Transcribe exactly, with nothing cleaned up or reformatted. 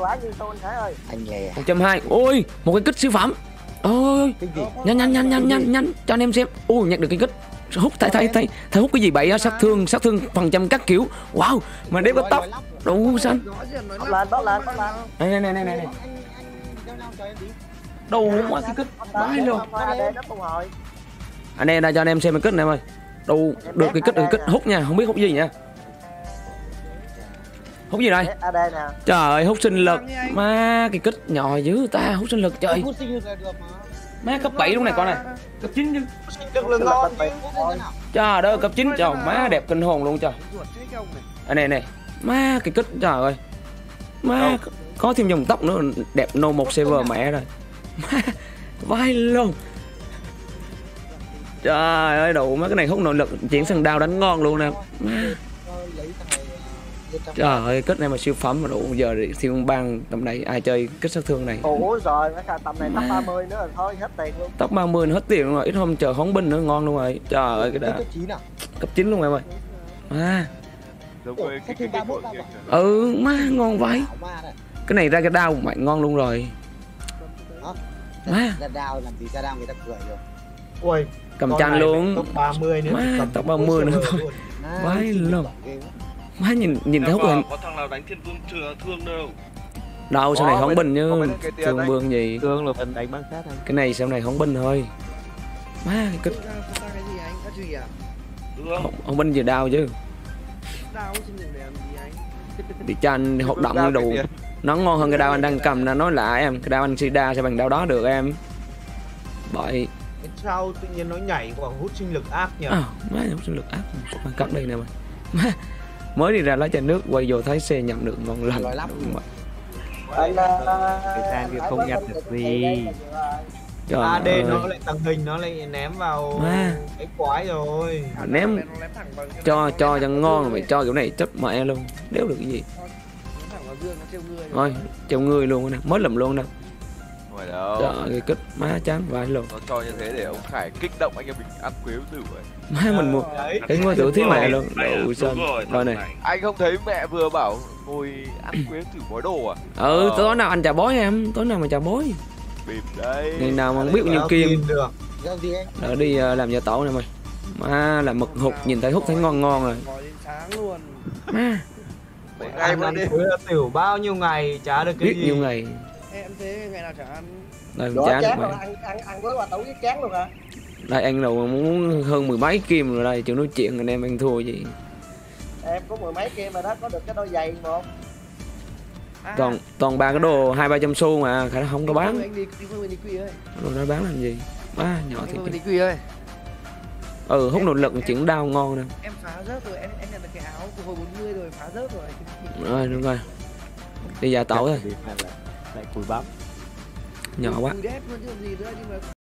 quả như tôi Thái ơi. Anh lè. một trăm hai. Ôi, một cái kích siêu phẩm. Ôi, nhanh nhanh nhanh nhanh nhanh nhanh cho anh em xem. Ôi, nhặt được cái kích. Hút thấy thấy thấy thấy hút cái gì vậy á, sát thương sát thương phần trăm các kiểu. Wow, mà đeo có tóc đủ xanh. Bóc lên bóc lên bóc lên. Này này này này này. Đủ quá cái kích. Vãi luôn. Anh em ra cho anh em xem cái kích này em ơi. Đủ được cái kích được cái kích hút nha, không biết hút gì nha. Hút gì đây? Trời ơi, hút sinh lực. Má cái kích nhỏ dữ ta, hút sinh lực trời. Má cấp bảy luôn này con này. Cấp chín chứ. Trời ơi, cấp chín trời, má đẹp kinh hồn luôn trời. Anh này này. Má cái kích trời ơi. Má có thêm dòng tóc nữa đẹp nô một server mẹ rồi. Má vai luôn. Trời ơi đủ mấy cái này hút nội lực chuyển sang đao đánh ngon luôn nè. Má. Trời ơi, kích này mà siêu phẩm mà đủ giờ thiên bang tầm này ai chơi kích sát thương này. Ủa rồi, tầm này top ba mươi nữa rồi thôi hết tiền luôn. Top ba mươi hết tiền luôn rồi, ít hôm chờ hóng binh nữa ngon luôn rồi. Trời ơi cái đã. Cấp chín luôn em ơi. À. Ừ, má ngon vậy. Cái này ra cái đao mạnh ngon luôn rồi. Má. Ra đao làm gì ra đao người ta cười rồi. Ui, cầm chanh luôn. Top ba mươi nữa. Má, top ba mươi nữa thôi. Vãi luôn. Má nhìn nhìn thấy hút hình. Có thằng nào đánh thiên vương chưa thương đâu. Đâu sau này hóng binh như thương vương gì. Thương là mình đánh bắn sát thôi. Cái này sau này hóng binh thôi. Má cái kích. Hóng binh gì đau chứ. Đi cho anh hoạt động đủ. Nó ngon hơn cái đao anh đang cầm, nó nói lại em, cái đao anh Sida sẽ bằng đao đó được em. Bởi sao tự nhiên nó nhảy vào hút sinh lực ác nhỉ? À, má hút sinh lực ác. Cắt đây nè mày. Má mới đi ra lấy chai nước quay vô thấy xe nhận được ngon lành. Thời gian thì không nhặt được gì. a đê nó lại tàng hình, nó lại ném vào má. Cái quái rồi. Ném cho cho cho ngon rồi mày cho kiểu này chấp mẹ luôn. Đéo được cái gì. Rồi, treo người luôn nè, mới lầm luôn nè. Ngoài đâu. Trời ơi, cái kích má chán vãi luôn. Nó cho như thế để ông Khải kích động anh em mình ăn quế tử vậy. Má mình mua cái ngôi tử thiếu mẹ luôn. Đủ sơn. Rồi này. Anh không thấy mẹ vừa bảo ngồi ăn quế tử bói đồ à? Ừ, tối nào anh chà bói em, tối nào mà chà bói. Bịp đấy. Ngày nào mà biết bao nhiêu kim. Đỡ đi làm gia tổ này mày. Má là mực hụt, nhìn thấy hút thấy ngon ngon rồi. Má. Anh ăn tiểu bao nhiêu ngày chả được cái biết gì. Biết nhiêu ngày. Em thế ngày nào chả ăn. Đây mình chán được mày. Ăn ăn ăn với quả tấu với chán luôn hả? Đây anh đâu muốn hơn mười mấy kim rồi đây, chịu nói chuyện anh em anh thua gì. Em có mười mấy kim mà đó, có được cái đôi giày một. À. Toàn toàn ba cái đồ hai ba trăm xu mà khả năng không có bán. Anh đi đi phương đi quy ơi. Đồ nó bán làm gì? Ba nhỏ thì. Đi quy ơi. Ừ, hút nội lực chuyển đau ngon nè. Em phá rớt rồi, em em nhận được cái áo của hồi bốn mươi rồi, phá rớt rồi. Rồi đúng rồi. Đi giả tổ thôi. Lại cùi bắp. Nhỏ quá. Cùi đét luôn chứ gì nữa nhưng mà